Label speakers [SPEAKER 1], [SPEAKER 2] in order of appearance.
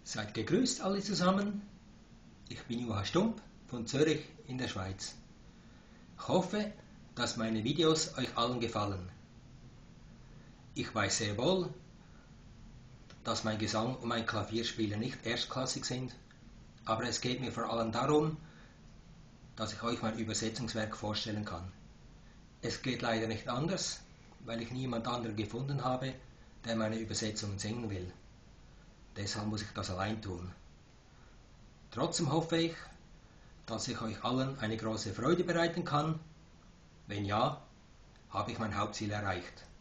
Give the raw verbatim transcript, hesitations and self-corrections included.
[SPEAKER 1] Seid gegrüßt alle zusammen. Ich bin Juha Stump von Zürich in der Schweiz. Ich hoffe, dass meine Videos euch allen gefallen. Ich weiß sehr wohl, dass mein Gesang und mein Klavierspielen nicht erstklassig sind, aber es geht mir vor allem darum, dass ich euch mein Übersetzungswerk vorstellen kann. Es geht leider nicht anders, weil ich niemand anderen gefunden habe, der meine Übersetzungen singen will. Deshalb muss ich das allein tun. Trotzdem hoffe ich, dass ich euch allen eine große Freude bereiten kann. Wenn ja, habe ich mein Hauptziel erreicht.